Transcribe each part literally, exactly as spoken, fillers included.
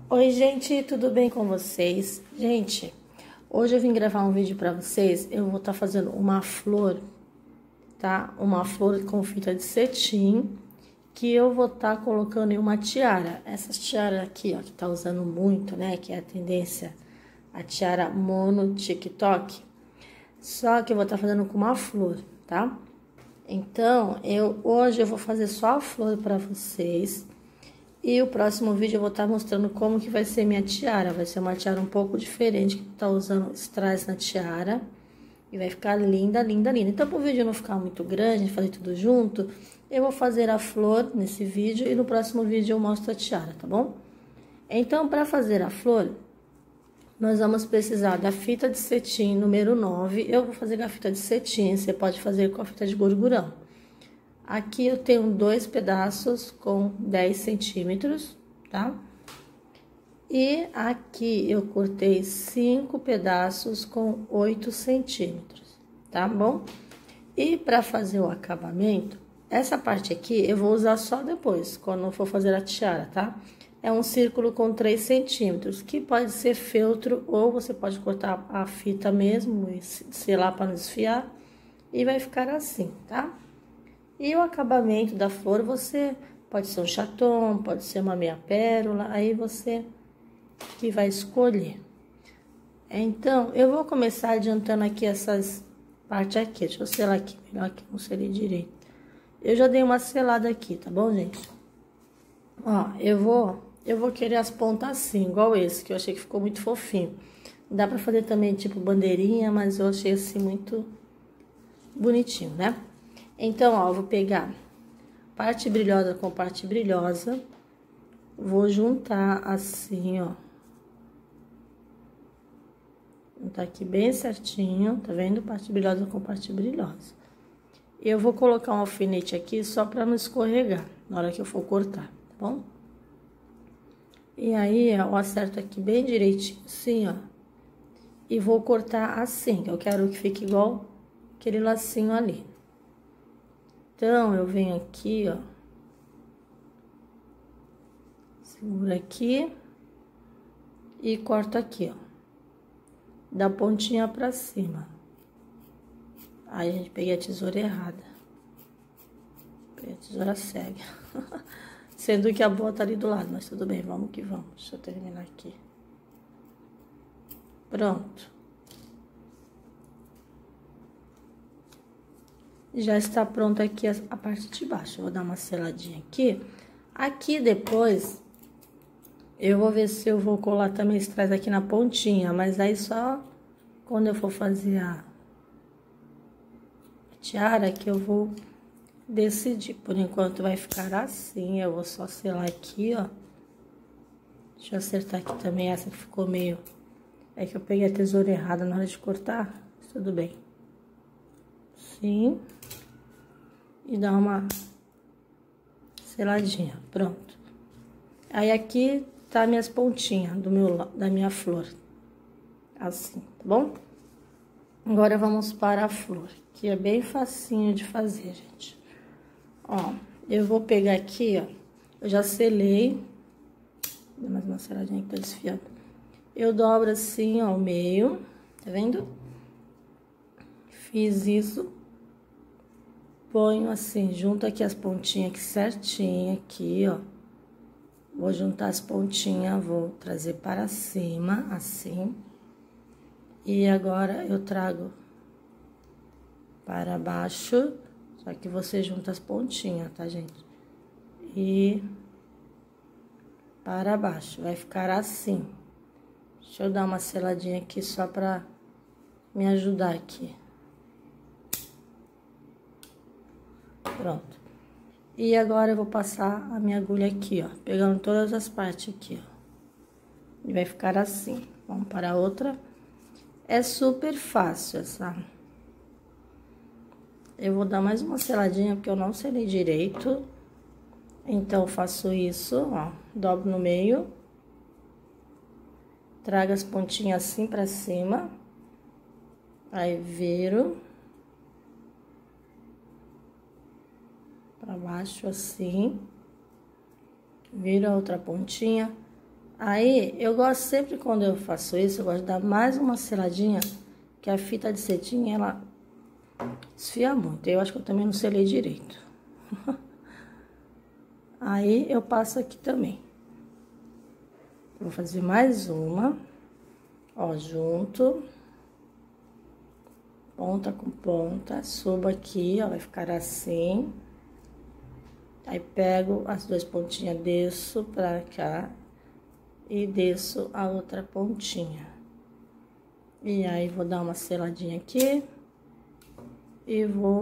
Oi, gente, tudo bem com vocês? Gente, hoje eu vim gravar um vídeo pra vocês. Eu vou estar tá fazendo uma flor, tá? Uma flor com fita de cetim, que eu vou estar tá colocando em uma tiara. Essa tiara aqui, ó, que tá usando muito, né? Que é a tendência, a tiara mono TikTok. Só que eu vou estar tá fazendo com uma flor, tá? Então, eu hoje eu vou fazer só a flor pra vocês. E o próximo vídeo eu vou estar mostrando como que vai ser minha tiara. Vai ser uma tiara um pouco diferente, que tá usando strass na tiara. E vai ficar linda, linda, linda. Então, para o vídeo não ficar muito grande, fazer tudo junto, eu vou fazer a flor nesse vídeo e no próximo vídeo eu mostro a tiara, tá bom? Então, para fazer a flor, nós vamos precisar da fita de cetim número nove. Eu vou fazer com a fita de cetim, você pode fazer com a fita de gorgurão. Aqui eu tenho dois pedaços com dez centímetros, tá? E aqui eu cortei cinco pedaços com oito centímetros, tá bom? E para fazer o acabamento, essa parte aqui eu vou usar só depois, quando eu for fazer a tiara, tá? É um círculo com três centímetros, que pode ser feltro ou você pode cortar a fita mesmo e selar para não desfiar. E vai ficar assim, tá? E o acabamento da flor, você pode ser um chaton, pode ser uma meia pérola, aí você que vai escolher. Então, eu vou começar adiantando aqui essas partes aqui. Deixa eu selar aqui, melhor que não selei direito. Eu já dei uma selada aqui, tá bom, gente? Ó, eu vou, eu vou querer as pontas assim, igual esse, que eu achei que ficou muito fofinho. Dá pra fazer também tipo bandeirinha, mas eu achei assim muito bonitinho, né? Então, ó, eu vou pegar parte brilhosa com parte brilhosa, vou juntar assim, ó. Juntar aqui bem certinho, tá vendo? Parte brilhosa com parte brilhosa. E eu vou colocar um alfinete aqui só pra não escorregar na hora que eu for cortar, tá bom? E aí, ó, eu acerto aqui bem direitinho, assim, ó. E vou cortar assim, que eu quero que fique igual aquele lacinho ali. Então, eu venho aqui, ó, seguro aqui e corto aqui, ó, da pontinha pra cima. Aí, a gente peguei a tesoura errada, peguei a tesoura cega, sendo que a boa tá ali do lado, mas tudo bem, vamos que vamos. Deixa eu terminar aqui. Pronto. Já está pronta aqui a, a parte de baixo. Eu vou dar uma seladinha aqui. Aqui depois, eu vou ver se eu vou colar também strass aqui na pontinha. Mas aí só quando eu for fazer a tiara que eu vou decidir. Por enquanto vai ficar assim. Eu vou só selar aqui, ó. Deixa eu acertar aqui também essa que ficou meio... É que eu peguei a tesoura errada na hora de cortar. Tudo bem. Sim. E dar uma seladinha, pronto. Aí aqui tá minhas pontinhas do meu, da minha flor, assim, tá bom? Agora vamos para a flor, que é bem facinho de fazer, gente. Ó, eu vou pegar aqui, ó, eu já selei, dá mais uma seladinha que tá desfiada. Eu dobro assim, ó, ao meio, tá vendo? Fiz isso. Ponho assim, junto aqui as pontinhas aqui certinho, aqui, ó. Vou juntar as pontinhas, vou trazer para cima, assim. E agora eu trago para baixo, só que você junta as pontinhas, tá, gente? E para baixo, vai ficar assim. Deixa eu dar uma seladinha aqui só pra me ajudar aqui. Pronto. E agora eu vou passar a minha agulha aqui, ó, pegando todas as partes aqui, ó. E vai ficar assim. Vamos para a outra. É super fácil essa. Eu vou dar mais uma seladinha, porque eu não selei direito. Então, eu faço isso, ó, dobro no meio. Trago as pontinhas assim pra cima. Aí, viro. Pra baixo, assim. Viro a outra pontinha. Aí, eu gosto sempre, quando eu faço isso, eu gosto de dar mais uma seladinha, que a fita de cetim, ela esfria muito. Eu acho que eu também não selei direito. Aí, eu passo aqui também. Vou fazer mais uma, ó, junto, ponta com ponta, subo aqui, ó, vai ficar assim. Aí, pego as duas pontinhas, desço pra cá e desço a outra pontinha. E aí, vou dar uma seladinha aqui e vou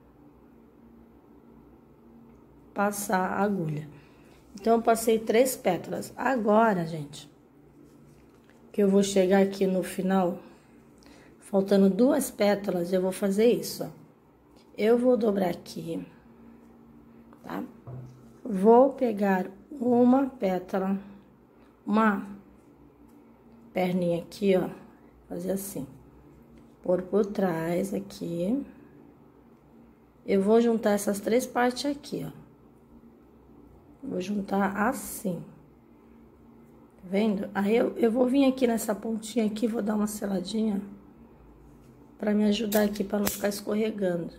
passar a agulha. Então, eu passei três pétalas. Agora, gente, que eu vou chegar aqui no final, faltando duas pétalas, eu vou fazer isso, ó. Eu vou dobrar aqui, tá? Vou pegar uma pétala, uma perninha aqui, ó, fazer assim, pôr por trás aqui. Eu vou juntar essas três partes aqui, ó. Vou juntar assim, tá vendo? Aí, eu, eu vou vir aqui nessa pontinha aqui, vou dar uma seladinha pra me ajudar aqui, pra não ficar escorregando.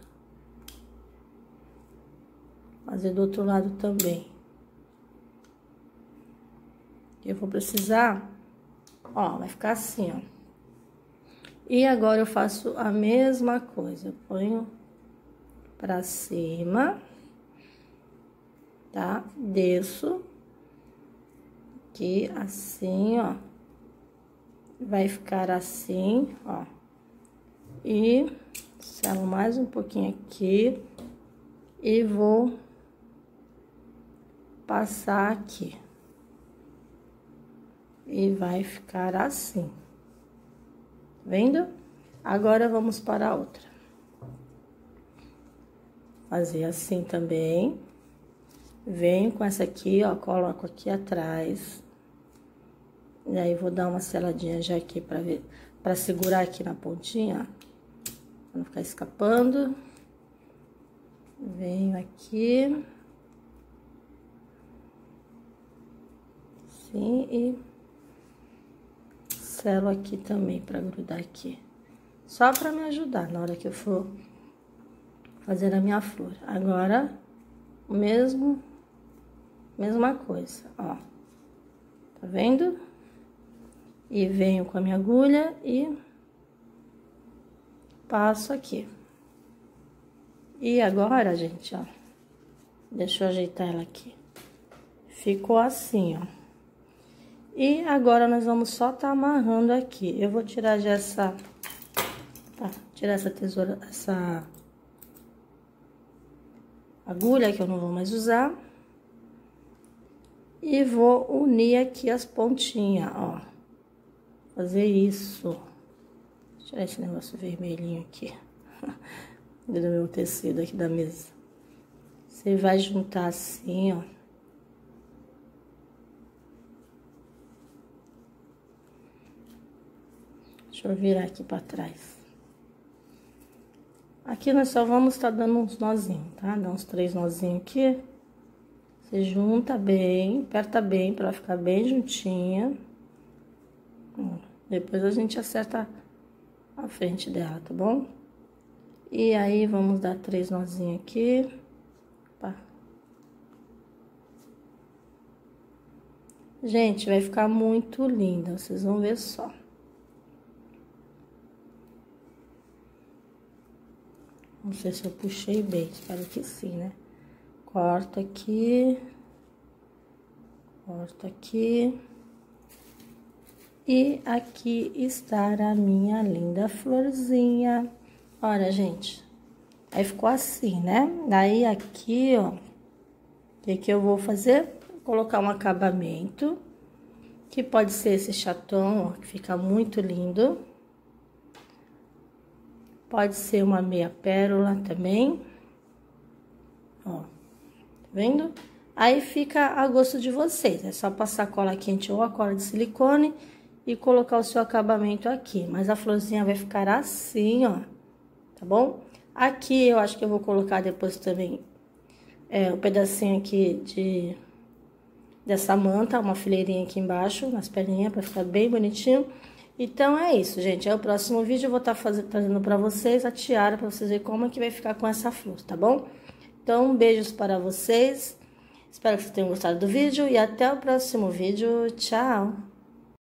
Fazer do outro lado também. Eu vou precisar, ó, vai ficar assim, ó. E agora, eu faço a mesma coisa, eu ponho pra cima, tá? Desço aqui, assim, ó. Vai ficar assim, ó. E selo mais um pouquinho aqui e vou passar aqui. E vai ficar assim. Vendo? Agora, vamos para a outra. Fazer assim também. Venho com essa aqui, ó, coloco aqui atrás. E aí, vou dar uma seladinha já aqui pra ver, pra segurar aqui na pontinha, ó, pra não ficar escapando. Venho aqui. Assim, e selo aqui também pra grudar aqui. Só pra me ajudar na hora que eu for fazer a minha flor. Agora, o mesmo... Mesma coisa, ó. Tá vendo? E venho com a minha agulha e passo aqui. E agora, gente, ó. Deixa eu ajeitar ela aqui. Ficou assim, ó. E agora, nós vamos só tá amarrando aqui. Eu vou tirar já essa... Tá, tirar essa tesoura, essa agulha que eu não vou mais usar. E vou unir aqui as pontinhas, ó. Fazer isso. Vou tirar esse negócio vermelhinho aqui. Do meu tecido aqui da mesa. Você vai juntar assim, ó. Deixa eu virar aqui pra trás. Aqui nós só vamos estar dando uns nozinhos, tá? Dá uns três nozinhos aqui. Você junta bem, aperta bem pra ela ficar bem juntinha. Depois a gente acerta a frente dela, tá bom? E aí, vamos dar três nozinhos aqui. Opa. Gente, vai ficar muito linda, vocês vão ver só. Não sei se eu puxei bem, espero que sim, né? Corta aqui, corta aqui, e aqui está a minha linda florzinha. Olha, gente, aí ficou assim, né? Daí aqui, ó, o que que eu vou fazer? Colocar um acabamento, que pode ser esse chaton, ó, que fica muito lindo. Pode ser uma meia pérola também, ó. Vendo? Aí fica a gosto de vocês, é só passar cola quente ou a cola de silicone e colocar o seu acabamento aqui. Mas a florzinha vai ficar assim, ó, tá bom? Aqui eu acho que eu vou colocar depois também é, um pedacinho aqui de dessa manta, uma fileirinha aqui embaixo, nas perninhas, para ficar bem bonitinho. Então, é isso, gente. Aí, o próximo vídeo eu vou estar fazendo, trazendo para vocês a tiara, para vocês verem como é que vai ficar com essa flor, tá bom? Então, beijos para vocês. Espero que vocês tenham gostado do vídeo e até o próximo vídeo. Tchau!